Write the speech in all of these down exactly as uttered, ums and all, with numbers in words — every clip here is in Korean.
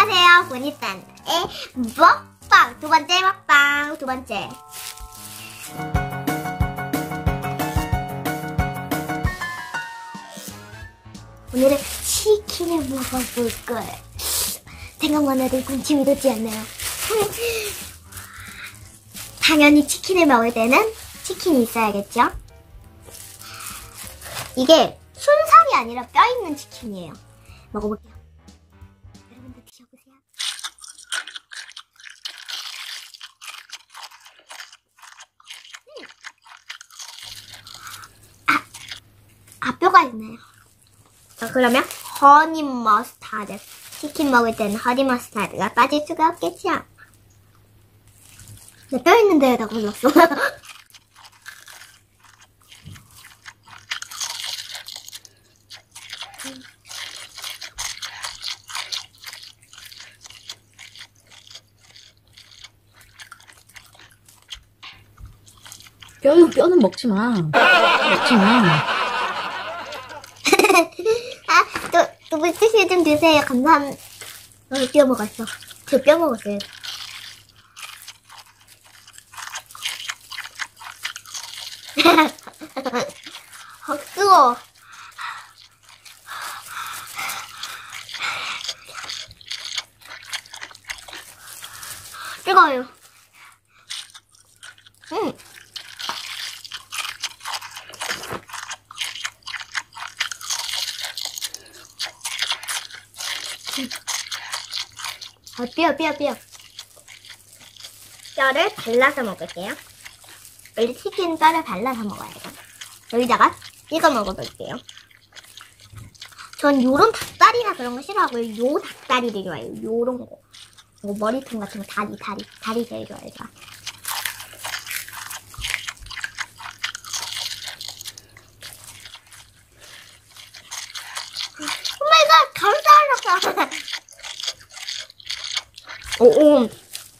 안녕하세요, 보니딴의 먹방! 두 번째 먹방, 두 번째. 오늘은 치킨을 먹어볼 거예요. 생각만 해도 군침이 돋지 않나요? 당연히 치킨을 먹을 때는 치킨이 있어야겠죠? 이게 순살이 아니라 뼈 있는 치킨이에요. 먹어볼게요. 여러분들 드셔보세요. 음. 아, 아, 뼈가 있네요. 자, 그러면 허니 머스타드. 치킨 먹을 때는 허니 머스타드가 빠질 수가 없겠죠? 내 뼈 있는 데에다 골랐어. 뼈는 뼈는 먹지 마. 먹지 마. 아, 또, 또 물티슈 좀 드세요. 감사합니다. 어, 뼈 먹었어. 저 뼈 먹었어요. 아, 뜨거워. 뜨거워요. 음. 아, 뼈, 뼈, 뼈. 뼈를 발라서 먹을게요. 원래 치킨 뼈를 발라서 먹어야 돼요. 여기다가 찍어 먹어볼게요. 전 요런 닭다리나 그런 거 싫어하고요. 요 닭다리를 좋아해요. 요런 거. 요 머리통 같은 거, 다리, 다리. 다리 제일 좋아해요. 오마이갓! 감사합니다. 오오.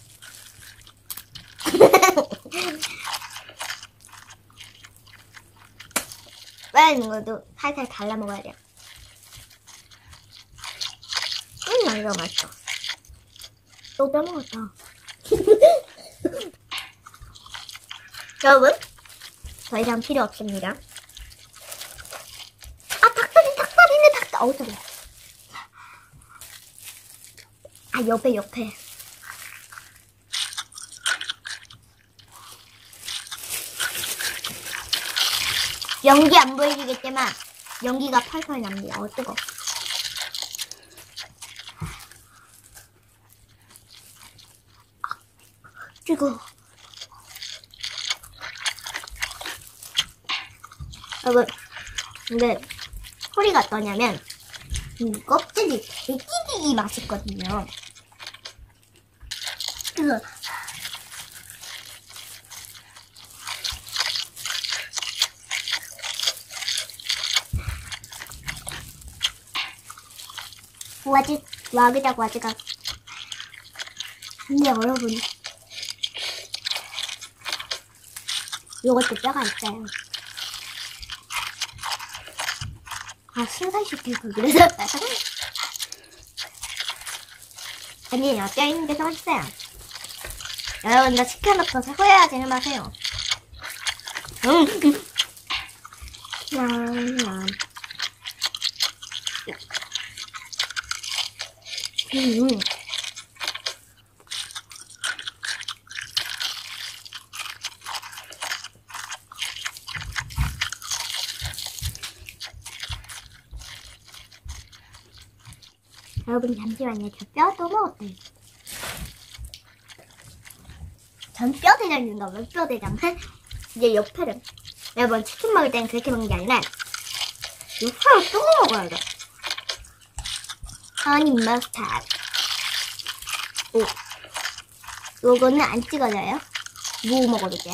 뼈 있는 것도 살살 발라 먹어야 돼요. 음, 이거 맛있어. 또 뼈 먹었다. 여러분, 더 이상 필요 없습니다. 아, 닭다리, 닭다리네, 닭다리. 어우, 뜨거워. 아, 옆에, 옆에. 연기 안 보이시겠지만 연기가 펄펄 납니다. 어, 뜨거. 아, 뜨거. 여러분, 근데 소리가 어떠냐면 이 껍질이 되게 되게 맛있거든요. 뜨거. 와지, 와그작, 와그작. 근데 여러분, 요것도 뼈가 있어요. 아, 순살시킬 걸 그래서. 아니에요, 뼈 있는 게 더 맛있어요. 여러분, 나 시켜놓고 후회하지 마세요. 음. 음. 음. 여러분 잠시만요. 저 뼈 또 먹었대요. 전 뼈대장인가 왜 뼈대장? 이제 옆에를 여러분 치킨 먹을 때는 그렇게 먹는 게 아니라 옆에를 또 먹어야 돼. 허니 머스타드. 오, 요거는 안 찍어져요. 뭐 먹어도 돼요.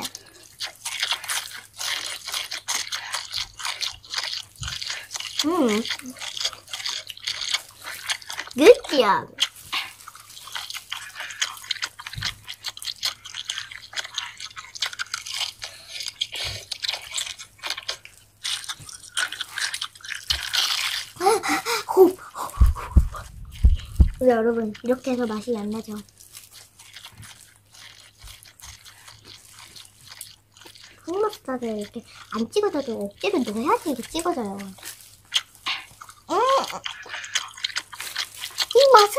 음, good job. 근데 여러분, 이렇게 해서 맛이 안 나죠. 흑머스타드 이렇게 안 찍어져도 억지로 넣어야지 이게 찍어져요. 음, 이 맛은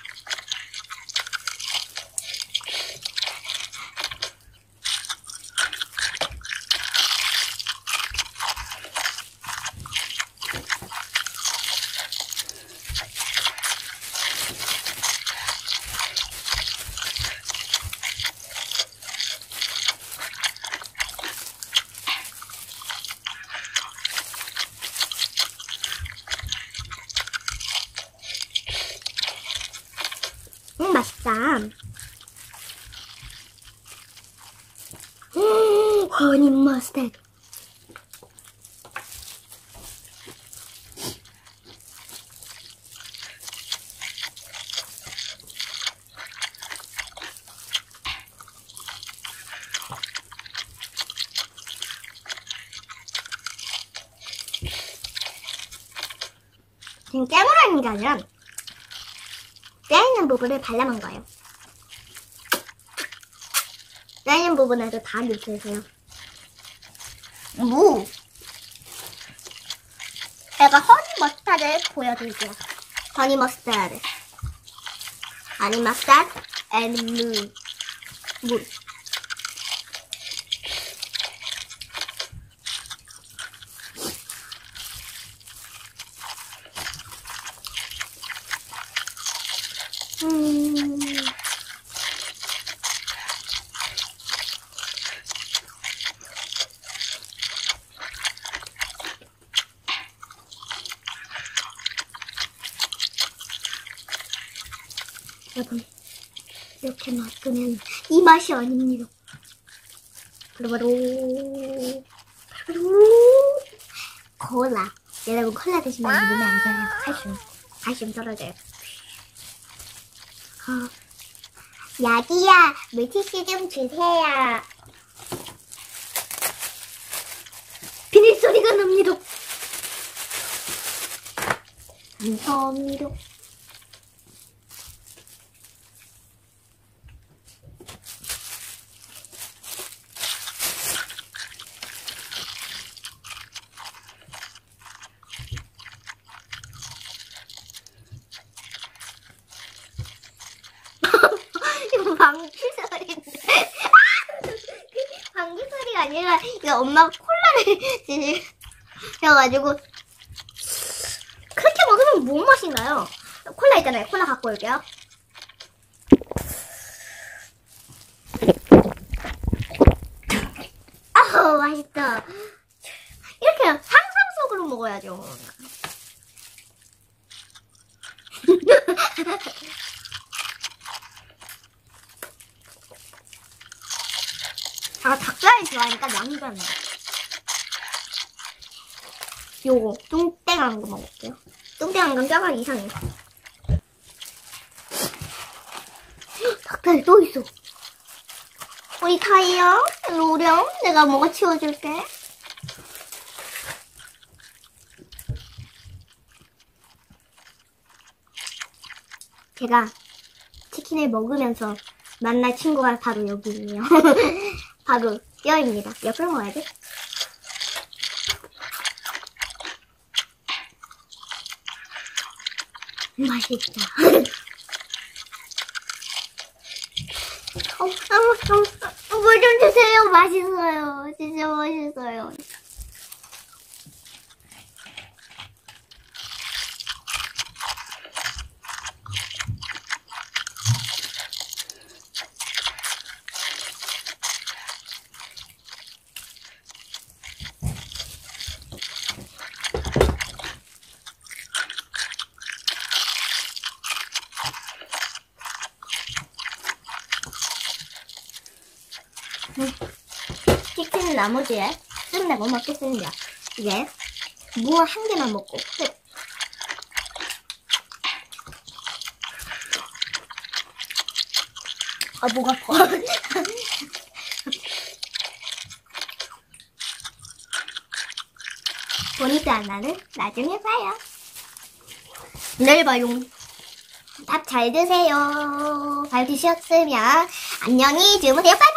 음, 맛있다. 음, 허니 머스타드. 지금 깨물어 있는 게 아니라 떼있는 부분을 발라먹은 거예요. 떼있는 부분에도 다 넣으세요. 무! 제가 허니 머스타드를 보여드릴게요. 허니 머스타드. 허니 머스타드 and 무. 무. 음. 여러분, 이렇게 놔두면 이 맛이 아닙니다. 바로바로 바로바로 콜라. 여러분, 콜라 드시면 몸에 안 좋아요. 칼슘 칼슘 떨어져요. 어. 야기야, 물티슈 좀 주세요. 비닐 소리가 납니다. 감사합니다. 이거 방귀 소리인데. 방귀 소리가 아니라 이거 엄마가 콜라를 드셔가지고 그렇게 먹으면 뭔 맛이 나요? 콜라 있잖아요. 콜라 갖고 올게요. 아우, 맛있다. 이렇게 상상 속으로 먹어야죠. 아, 닭다리 좋아하니까 양이잖아. 요거 뚱땡한 거 먹을게요. 뚱땡한 건 뼈가 이상해. 닭다리 또 있어. 우리 타이야, 로령, 내가 뭐가 치워줄게. 제가 치킨을 먹으면서 만날 친구가 바로 여기예요. 바로 뼈입니다. 옆으로 먹어야지. 맛있다. 어, 어, 어, 물 좀 주세요. 맛있어요. 진짜 맛있어요. 음. 치킨 나머지에 끝내 뭐 먹겠습니다. 이제 무 한 개만 먹고 끝. 아, 목 아파. 보니도 안 나는 나중에 봐요. 내일 봐요. 밥 잘 드세요. 잘 드셨으면 안녕히 주무세요. 빠이빠이.